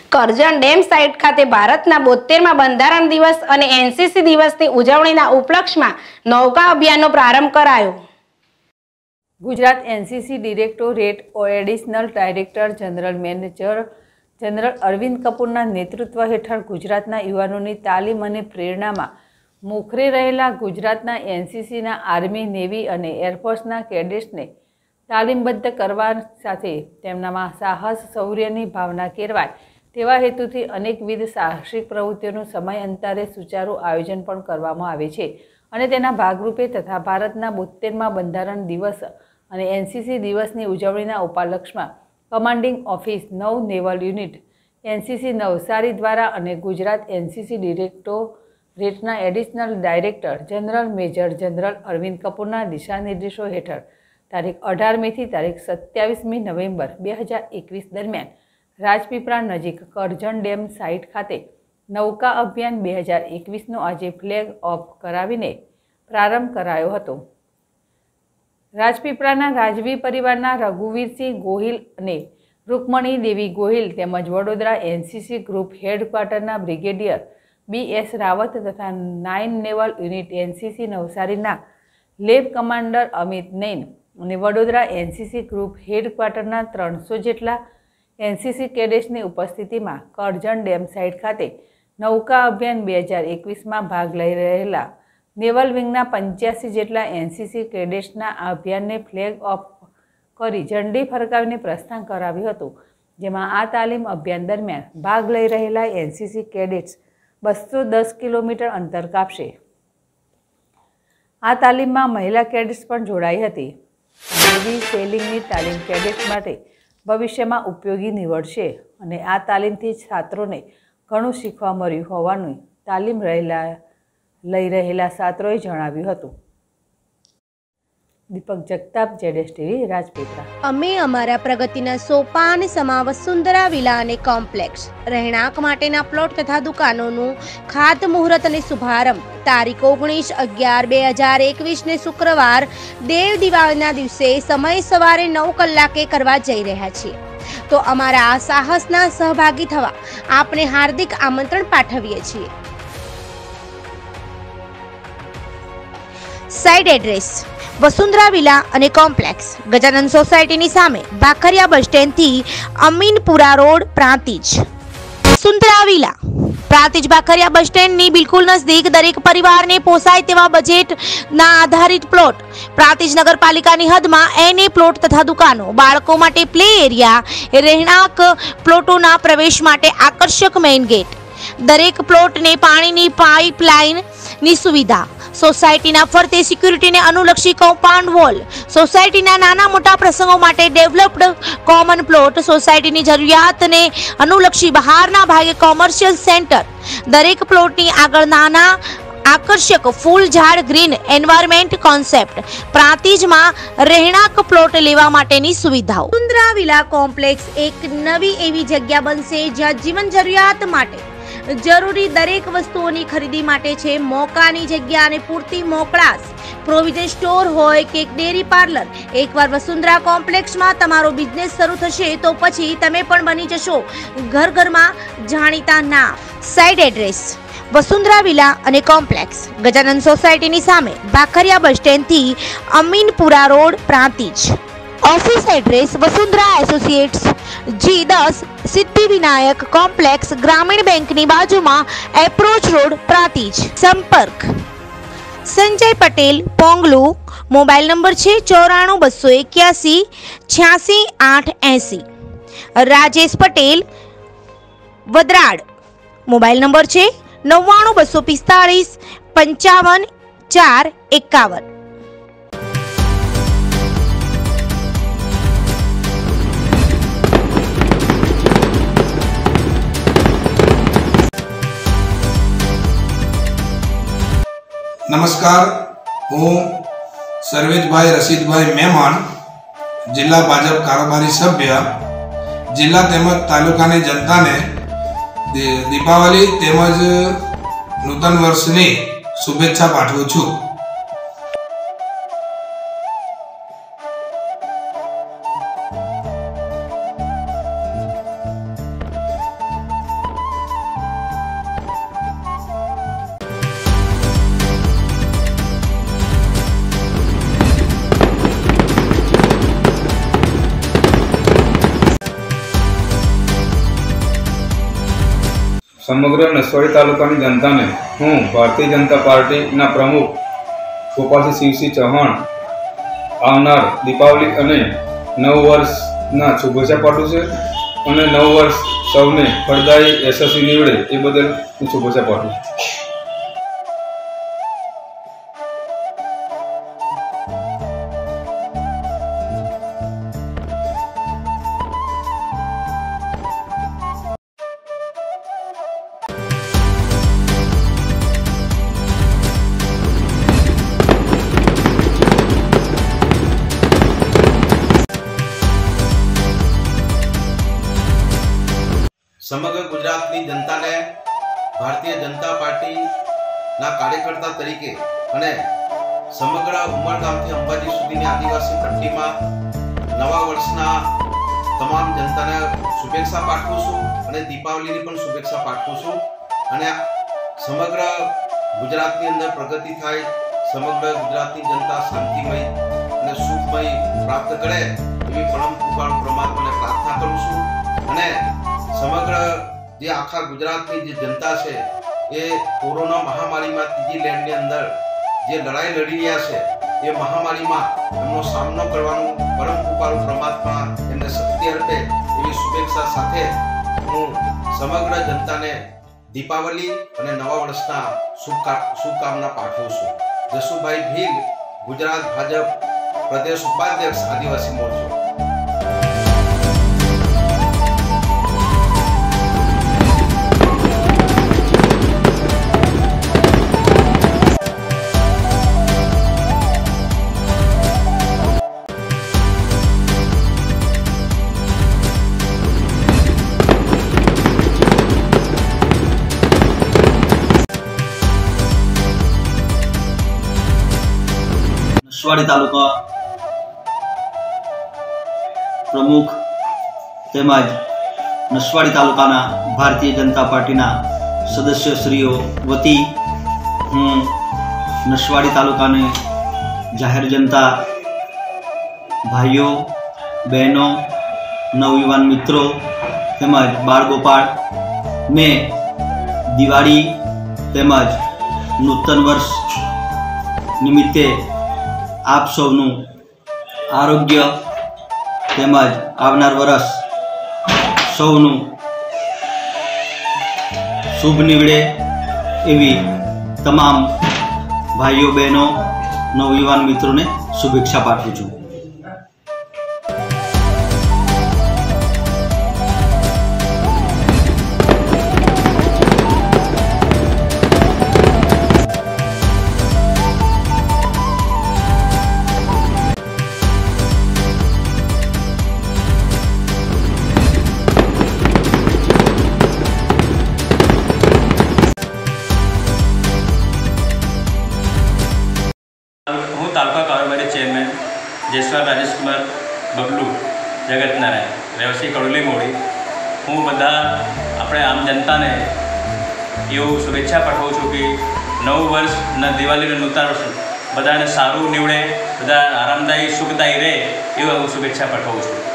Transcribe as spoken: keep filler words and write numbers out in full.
Karjan dam site ખાતે ભારતના બોતેરમાં બંધારણ દિવસ અને એનસીસી દિવસની ઉજવણીના ઉપલક્ષમાં નૌકા અભિયાનનો પ્રારંભ કરાયો। Gujarat NCC directorate additional director general manager general Arvind કપૂરના નેતૃત્વ હેઠળ ગુજરાતના યુવાનોની તાલીમ અને પ્રેરણામાં મોખરે રહેલા ગુજરાતના એનસીસીના આર્મી, નેવી અને એરફોર્સના કેડેટ્સને તાલીમબદ્ધ કરવા સાથે તેમનામાં સાહસ, શૌર્યની ભાવના કેળવાય તેવા હેતુથી અનેકવિધ સાહસિક પ્રવૃત્તિઓનું સમયાંતરે સુચારું આયોજન પણ કરવામાં આવે છે અને તેના ભાગરૂપે તથા ભારતના બોતેરમાં બંધારણ દિવસ અને એનસીસી દિવસની ઉજવણીના ઉપલક્ષમાં કમાન્ડિંગ ઓફિસ નવ નેવલ યુનિટ એનસીસી નવસારી દ્વારા અને ગુજરાત એનસીસી ડિરેક્ટોરેટના additional director general major general Arvind કપૂરના દિશાનિર્દેશો હેઠળ તારીખ અઢાર મેથી તારીખ સત્યાવીસમી નવેમ્બર બે હજાર એકવીસ દરમિયાન રાજપીપળા નજીક કરજણ ડેમ સાઇટ ખાતે નૌકા અભિયાન બે હજાર એકવીસનો આજે ફ્લેગ ઓફ કરાવીને પ્રારંભ કરાયો હતો। રાજપીપળાના રાજવી પરિવારના રઘુવીરસિંહ ગોહિલ અને રૂકમણી દેવી ગોહિલ તેમજ વડોદરા એનસીસી ગ્રુપ હેડક્વાર્ટરના બ્રિગેડિયર બી એસ રાવત તથા નાઇન નેવલ યુનિટ એનસીસી નવસારીના લેબ કમાન્ડર અમિત નૈન અને વડોદરા એનસીસી ગ્રુપ હેડક્વાર્ટરના ત્રણસો જેટલા એનસીસી કેડેટ્સની ઉપસ્થિતિમાં કરજણ ડેમ સાઇટ ખાતે નૌકા અભિયાન બે હજાર એકવીસમાં ભાગ લઈ રહેલા નેવલ વિંગના પંચ્યાસી જેટલા એનસીસી કેડેટ્સના આ અભિયાનને ફ્લેગ ઓફ કરી ઝંડી ફરકાવીને પ્રસ્થાન કરાવ્યું હતું, જેમાં આ તાલીમ અભિયાન દરમિયાન ભાગ લઈ રહેલા એનસીસી કેડેટ્સ બસો દસ કિલોમીટર અંતર કાપશે। આ તાલીમમાં મહિલા કેડેટ્સ પણ જોડાઈ હતી। નેવી સેલિંગની તાલીમ કેડેટ્સ માટે ભવિષ્યમાં ઉપયોગી નીવડશે અને આ તાલીમથી છાત્રોને ઘણું શીખવા મળ્યું હોવાનું તાલીમ રહેલા લઈ રહેલા છાત્રોએ જણાવ્યું હતું। દીપક જગતાપ, જેડેશ ટીવી, રાજપીપળા। અમે અમારા પ્રગતિના સોપાન સમા વસુંધરા વિલા અને કોમ્પ્લેક્સ રહેણાંક માટેના પ્લોટ તથા દુકાનોનું ખાતમુહૂર્ત અને શુભારંભ તારીખ ઓગણીસ અગિયાર બે હજાર એકવીસ ને શુક્રવાર દેવ દિવાળીના દિવસે સમય સવારે નવ કલાકે કરવા જઈ રહ્યા છીએ, તો અમારા આ સાહસના સહભાગી થવા આપને હાર્દિક આમંત્રણ પાઠવીએ છીએ। સાઇટ એડ્રેસ વસુંધરા વિલા અને કોમ્પ્લેક્સ, ગજાનંદ સોસાયટીની સામે, ભાખરિયા બસ સ્ટેન્ડથી Aminpura road, Prantij. Vasundhara villa Prantij Bhakhariya bus સ્ટેન્ડની બિલકુલ નજદીક દરેક પરિવારને પોસાય તેવા બજેટના આધારિત પ્લોટ, પ્રાંતિજ નગરપાલિકાની હદમાં એને પ્લોટ તથા દુકાનો, બાળકો માટે પ્લે એરિયા, રહેણાંક પ્લોટોના પ્રવેશ માટે આકર્ષક મેઇન ગેટ, દરેક પ્લોટને પાણીની પાઇપલાઇનની સુવિધા, સોસાયટીના ફરતે સિક્યુરિટીને અનુલક્ષી કમ્પાઉન્ડ વોલ, સોસાયટીના નાના મોટા પ્રસંગો માટે ડેવલપ્ડ કોમન પ્લોટ, સોસાયટીની જરૂરિયાતને અનુલક્ષી બહારના ભાગે કોમર્શિયલ સેન્ટર, દરેક પ્લોટની આગળ નાના આકર્ષક ફૂલ ઝાડ, ગ્રીન એન્વાયરમેન્ટ કોન્સેપ્ટ, પ્રાંતિજમાં રહેણાંક પ્લોટ લેવા માટેની સુવિધાઓ। વસુંધરા વિલા કોમ્પ્લેક્સ એક નવી એવી જગ્યા બનશે જ્યાં જીવન જરૂરિયાત માટે જરૂરી દરેક વસ્તુઓની ખરીદી માટે છે મોકાની જગ્યા અને પૂરતી મોકળાશ, પ્રોવિઝન સ્ટોર હોય કે ડેરી પાર્લર। એકવાર વસુંધરા કોમ્પ્લેક્સમાં તમારો બિઝનેસ શરૂ થશે તો પછી તમે પણ બની જશો ઘર ઘરમાં જાણીતા નામ। સાઇટ એડ્રેસ વસુંધરા વિલા અને કોમ્પ્લેક્સ, ગજાનંદ સોસાયટીની સામે, ભાખરિયા બસ સ્ટેન્ડથી Aminpura road, Prantij. Office address Vasundhara associates, G દસ, સિદ્ધિ વિનાયક કોમ્પ્લેક્સ, ગ્રામીણ બેંકની બાજુમાં, એપ્રોચ રોડ, પ્રાંતિજ। સંપર્ક સંજય પટેલ, પોંગલુ, મોબાઈલ નંબર છે ચોરાણું બસો એક્યાસી છ્યાસી આઠ એસી। રાજેશ પટેલ, વદરાડ, મોબાઈલ નંબર છે નવ્વાણું બસો પિસ્તાળીસ પંચાવન ચાર એકાવન। નમસ્કાર, હું સર્વેશભાઈ રશીદભાઈ મહેમાન, જિલ્લા ભાજપ કારોબારી સભ્ય, જિલ્લા તેમજ તાલુકાની જનતાને દીપાવલી તેમજ નૂતન વર્ષની શુભેચ્છા પાઠવું છું। સમગ્ર નસવાડી તાલુકાની જનતાને હું ભારતીય જનતા પાર્ટીના પ્રમુખ ગોપાલસિંહ શિવસિંહ ચૌહાણ આવનાર દીપાવલી અને નવ વર્ષના શુભેચ્છા પાઠવું છે અને નવ વર્ષ સૌને ફળદાયી યશસ્વી નીવડે એ બદલ હું શુભેચ્છા પાઠવું છું. સમગ્ર ગુજરાતની જનતાને ભારતીય જનતા પાર્ટીના કાર્યકર્તા તરીકે અને સમગ્ર ઉમરગામથી અંબાજી સુધીની આદિવાસી પટ્ટીમાં નવા વર્ષના તમામ જનતાને શુભેચ્છા પાઠવું છું અને દીપાવલીની પણ શુભેચ્છા પાઠવું છું અને સમગ્ર ગુજરાતની અંદર પ્રગતિ થાય, સમગ્ર ગુજરાતની જનતા શાંતિમય અને સુખમય પ્રાપ્ત કરે એવી પરમ કૃપાળુ પરમાત્માને પ્રાર્થના કરું છું અને સમગ્ર જે આખા ગુજરાતની જે જનતા છે એ કોરોના મહામારીમાં ત્રીજી લહેરની અંદર જે લડાઈ લડી રહ્યા છે એ મહામારીમાં એમનો સામનો કરવાનું પરમ કૃપાળુ પરમાત્મા એમને શક્તિ અર્પે એવી શુભેચ્છા સાથે હું સમગ્ર જનતાને દીપાવલી અને નવા વર્ષના શુભકા શુભકામના પાઠવું છું. જશુભાઈ ભીલ, ગુજરાત ભાજપ પ્રદેશ ઉપાધ્યક્ષ, આદિવાસી મોરચો. નસવાડી તાલુકા પ્રમુખ તેમજ નસવાડી તાલુકાના ભારતીય જનતા પાર્ટીના સદસ્યશ્રીઓ વતી હું નસવાડી તાલુકાને જાહેર જનતા ભાઈઓ બહેનો નવયુવાન મિત્રો તેમજ બાળગોપાળ ને દિવાળી તેમજ નૂતન વર્ષ નિમિત્તે આપ સૌનું આરોગ્ય તેમજ આવનાર વર્ષ સૌનું શુભ નીવડે એવી તમામ ભાઈઓ બહેનો નવયુવાન મિત્રોને શુભેચ્છા પાઠવું છું. હું તાલુકા કારોબારી ચેરમેન જયસ્વાલ રાજેશ કુમાર બબલુ જગતનારાયણ, રહેવાસી કડોલી મોડી. હું બધા આપણે આમ જનતાને એવું શુભેચ્છા પાઠવું છું કે નવું વર્ષ ને દિવાળીનું નૂતન વર્ષ બધાને સારું નીવડે, બધા આરામદાયી સુખદાયી રહે એવું હું શુભેચ્છા પાઠવું છું.